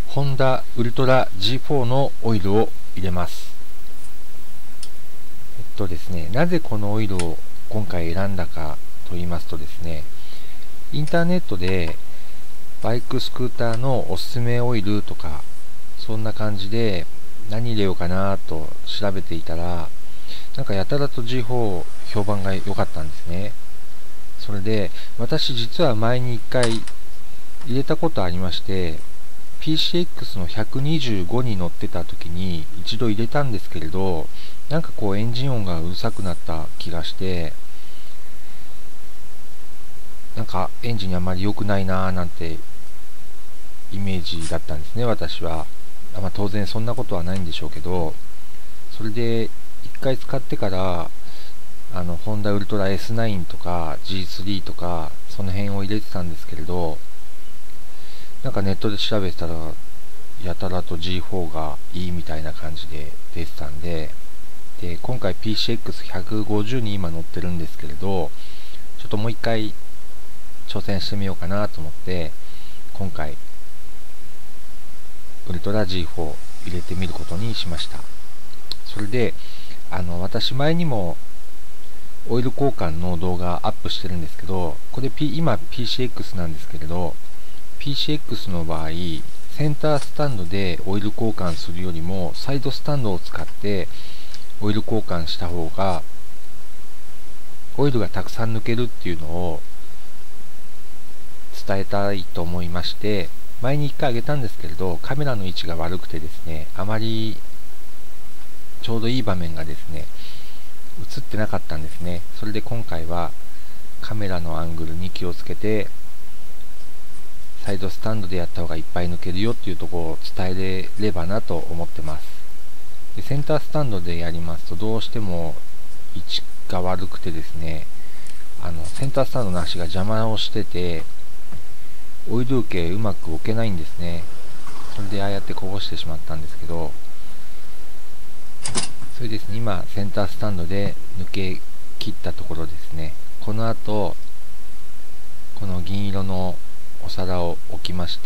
ホンダウルトラ G4 のオイルを入れます。ですね、なぜこのオイルを今回選んだかと言いますとですね、インターネットでバイクスクーターのおすすめオイルとか、そんな感じで何入れようかなと調べていたら、なんかやたらと G4 評判が良かったんですね。それで私実は前に1回入れたことありまして、PCX の125に乗ってた時に一度入れたんですけれど、なんかこうエンジン音がうるさくなった気がして、なんかエンジンにあまり良くないなーなんてイメージだったんですね、私は。当然そんなことはないんでしょうけど、それで一回使ってからホンダウルトラ S9 とか G3 とかその辺を入れてたんですけれど、なんかネットで調べてたらやたらと G4 がいいみたいな感じで出てたんで、今回 PCX150 に今乗ってるんですけれど、ちょっともう一回挑戦してみようかなと思って、今回ウルトラ G4 入れてみることにしました。それで私前にもオイル交換の動画アップしてるんですけど、これ、今 PCX なんですけれど、PCX の場合センタースタンドでオイル交換するよりもサイドスタンドを使ってオイル交換した方がオイルがたくさん抜けるっていうのを伝えたいと思いまして、前に1回あげたんですけれど、カメラの位置が悪くてですね、あまりちょうどいい場面がですね映ってなかったんですね。それで今回はカメラのアングルに気をつけてサイドスタンドでやった方がいっぱい抜けるよっていうところを伝えれればなと思ってます。でセンタースタンドでやりますとどうしても位置が悪くてですね、センタースタンドの足が邪魔をしててオイル受けうまく置けないんですね。それでああやってこぼしてしまったんですけど、それですね、今センタースタンドで抜け切ったところですね。この後この銀色のお皿を置きまして、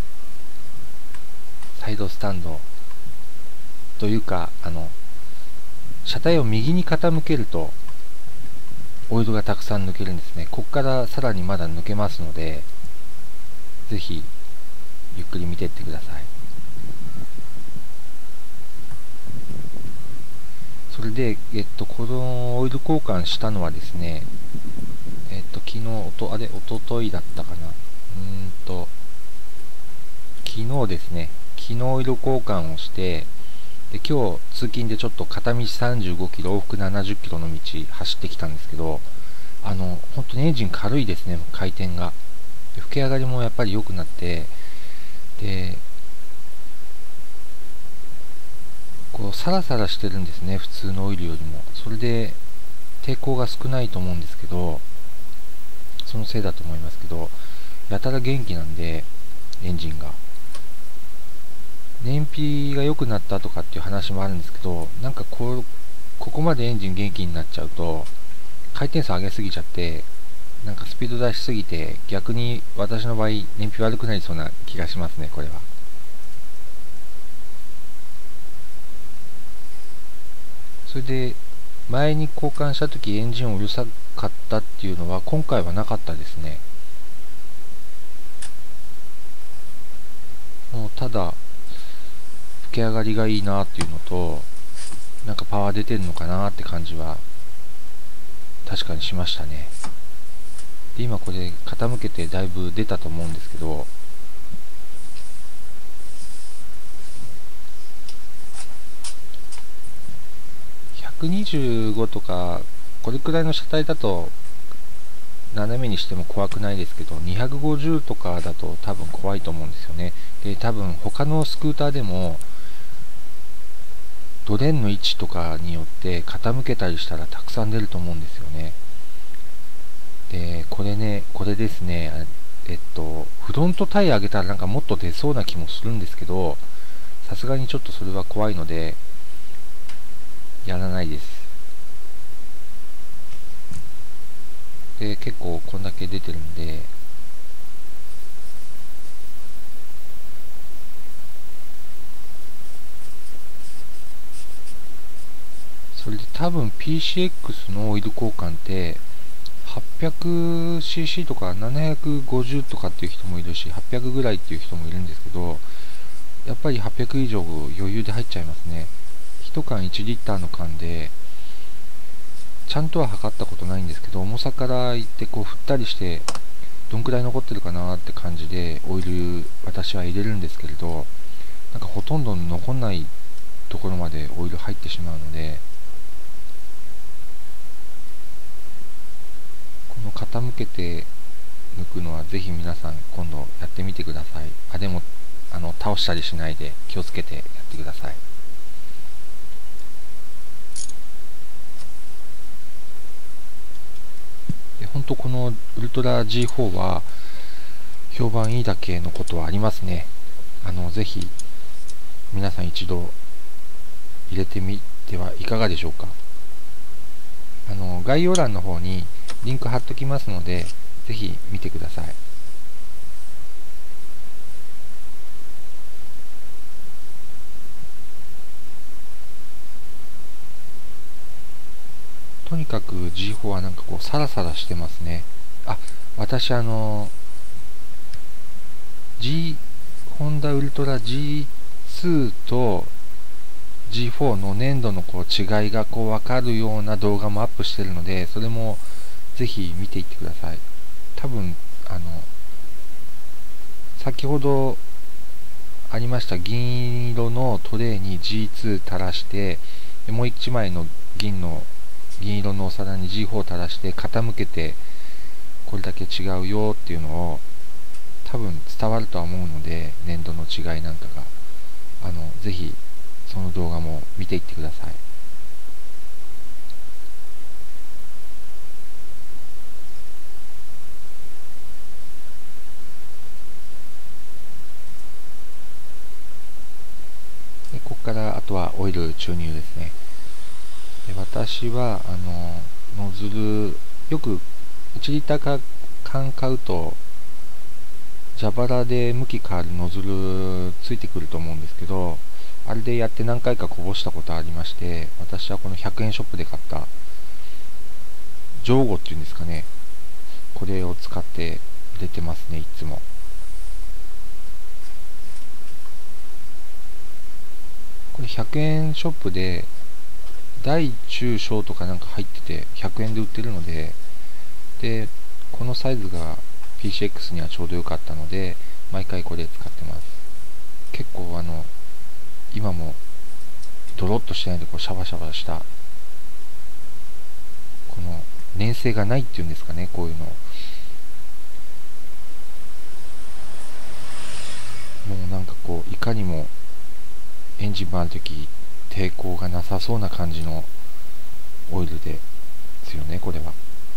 サイドスタンドというか車体を右に傾けるとオイルがたくさん抜けるんですね。ここからさらにまだ抜けますので、ぜひゆっくり見ていってください。それで、このオイル交換したのはですね、昨日、おとといだったかな。昨日ですね、昨日オイル交換をして、で今日通勤でちょっと片道35キロ、往復70キロの道走ってきたんですけど、本当にエンジン軽いですね、回転が。で吹き上がりもやっぱり良くなって、で、こうサラサラしてるんですね、普通のオイルよりも。それで抵抗が少ないと思うんですけど、そのせいだと思いますけど、やたら元気なんで、エンジンが。燃費が良くなったとかっていう話もあるんですけど、なんかここまでエンジン元気になっちゃうと、回転数上げすぎちゃって、なんかスピード出しすぎて、逆に私の場合、燃費悪くなりそうな気がしますね、これは。それで、前に交換した時エンジン音うるさかったっていうのは、今回はなかったですね。もうただ、吹き上がりがいいなっていうのと、なんかパワー出てるのかなって感じは確かにしましたね。で今これ傾けてだいぶ出たと思うんですけど、125とかこれくらいの車体だと斜めにしても怖くないですけど、250とかだと多分怖いと思うんですよね。で多分他のスクーターでもドレンの位置とかによって傾けたりしたらたくさん出ると思うんですよね。でこれですね、フロントタイヤ上げたらなんかもっと出そうな気もするんですけど、さすがにちょっとそれは怖いのでやらないです。で結構こんだけ出てるんで、 それで多分 PCX のオイル交換って 800cc とか750とかっていう人もいるし、800ぐらいっていう人もいるんですけど、やっぱり800以上余裕で入っちゃいますね。1缶1リッターの缶で、ちゃんとは測ったことないんですけど、重さから言ってこう振ったりしてどんくらい残ってるかなって感じでオイル私は入れるんですけれど、なんかほとんど残んないところまでオイル入ってしまうので、この傾けて抜くのはぜひ皆さん今度やってみてください。でも倒したりしないで気をつけてやってください。本当このウルトラ G4 は評判いいだけのことはありますね。ぜひ皆さん一度入れてみてはいかがでしょうか。概要欄の方にリンク貼っときますので、ぜひ見てください。とにかく G4 はなんかこうサラサラしてますね。私ホンダウルトラ G2 と G4 の粘土のこう違いがこう分かるような動画もアップしてるので、それもぜひ見ていってください。多分先ほどありました銀色のトレーに G2 垂らして、もう1枚の銀色のお皿に G4 垂らして傾けて、これだけ違うよっていうのを多分伝わるとは思うので、粘土の違いなんかがぜひその動画も見ていってください。でここからあとはオイル注入ですね。で私はノズルよく1リッター缶買うと蛇腹で向き変わるノズルついてくると思うんですけど、あれでやって何回かこぼしたことありまして、私はこの100円ショップで買ったジョーゴっていうんですかね、これを使って入れてますね、いつも。これ100円ショップで大中小とかなんか入ってて100円で売ってるので、このサイズが PCX にはちょうど良かったので毎回これ使ってます。結構今もドロッとしてないでこうシャバシャバしたこの粘性がないっていうんですかね、こういうのもうなんかこういかにもエンジン回るとき抵抗がなさそうな感じのオイルですよね、これは。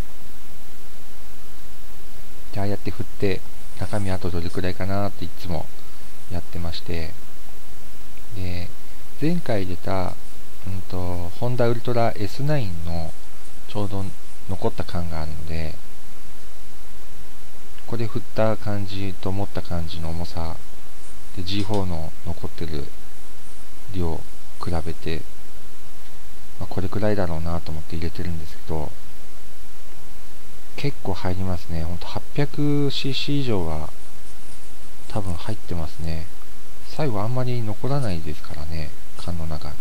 でああやって振って中身あとどれくらいかなっていつもやってまして、で前回出た、ホンダウルトラ S9 のちょうど残った感があるので、これ振った感じと持った感じの重さで G4 の残ってる量比べて、これくらいだろうなと思って入れてるんですけど、結構入りますね。ほんと 800cc 以上は多分入ってますね。最後あんまり残らないですからね、缶の中に。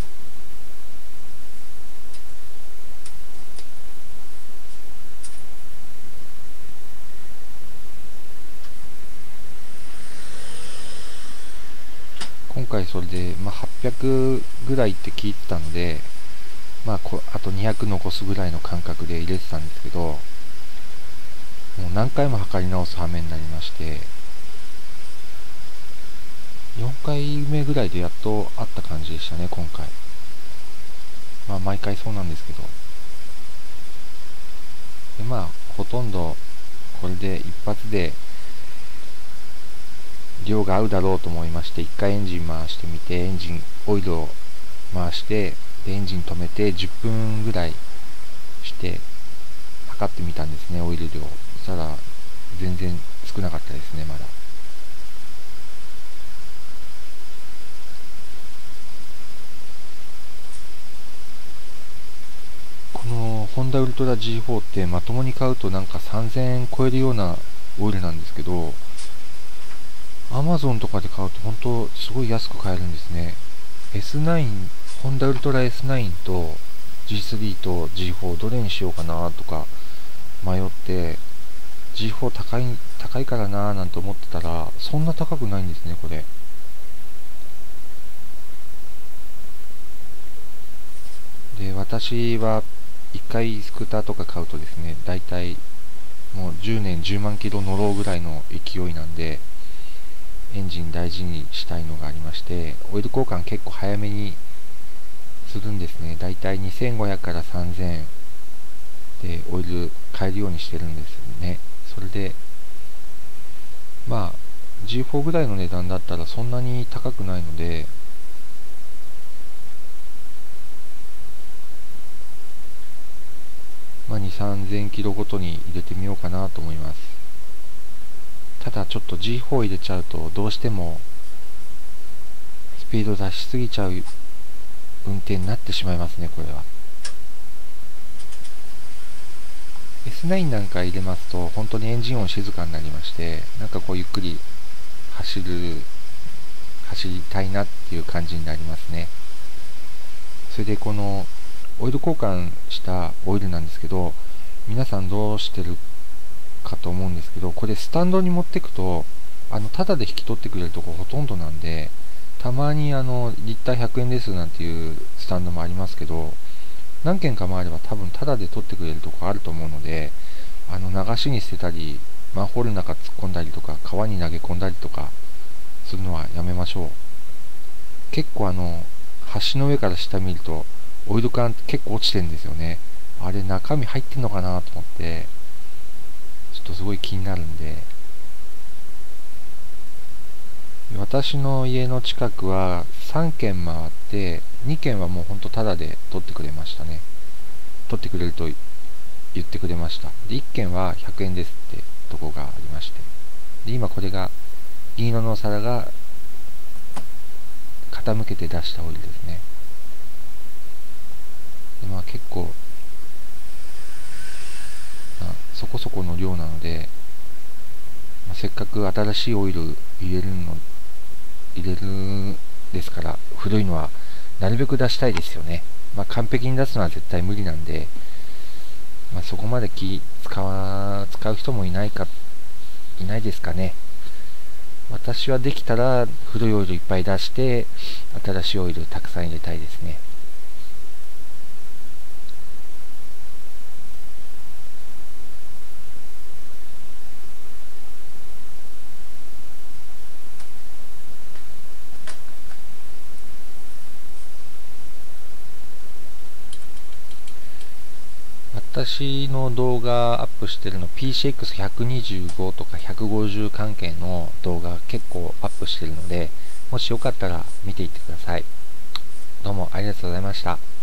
今回それで、800ぐらいって聞いてたので、あと200残すぐらいの感覚で入れてたんですけど、もう何回も測り直す羽目になりまして、4回目ぐらいでやっとあった感じでしたね、今回。毎回そうなんですけど。でほとんどこれで一発で量が合うだろうと思いまして、1回エンジン回してみて、エンジンオイルを回してでエンジン止めて10分ぐらいして測ってみたんですね、オイル量。そしたら全然少なかったですね、まだ。 ンダウルトラ G4 ってまともに買うとなんか3000円超えるようなオイルなんですけど、Amazon とかで買うと本当すごい安く買えるんですね。S9、ホンダウルトラ S9 と G3 と G4 どれにしようかなとか迷って、G4 高いからなーなんて思ってたら、そんな高くないんですね、これ。で、私は1回スクーターとか買うとですね、だいたいもう10年10万キロ乗ろうぐらいの勢いなんで、エンジン大事にしたいのがありまして、オイル交換結構早めにするんですね。だいたい2500から3000円でオイル変えるようにしてるんですね。それで、まあ、G4 ぐらいの値段だったらそんなに高くないので、まあ、2、3000キロごとに入れてみようかなと思います。ただちょっと G4 入れちゃうとどうしてもスピード出しすぎちゃう運転になってしまいますね、これは。S9 なんか入れますと本当にエンジン音静かになりまして、なんかこうゆっくり走りたいなっていう感じになりますね。それでこのオイル交換したオイルなんですけど、皆さんどうしてるかと思うんですけど、これスタンドに持ってくとタダで引き取ってくれるところほとんどなんで、たまにリッター100円ですなんていうスタンドもありますけど、何件かもあれば多分タダで取ってくれるところあると思うので、流しに捨てたりマンホールの中突っ込んだりとか川に投げ込んだりとかするのはやめましょう。結構橋の上から下見るとオイル缶結構落ちてるんですよね。あれ中身入ってんのかなと思ってちょっとすごい気になるんで、私の家の近くは3軒回って2軒はもうほんとタダで取ってくれましたね。取ってくれると言ってくれました。で1軒は100円ですってとこがありまして、で今これが銀色のお皿が傾けて出したオイルですね。でまあ結構そこそこの量なので、せっかく新しいオイル入れるですから、古いのはなるべく出したいですよね。完璧に出すのは絶対無理なんで、そこまで使う人もいないですかね。私はできたら古いオイルいっぱい出して新しいオイルたくさん入れたいですね。私の動画アップしてるの PCX125 とか150関係の動画結構アップしてるので、もしよかったら見ていってください。どうもありがとうございました。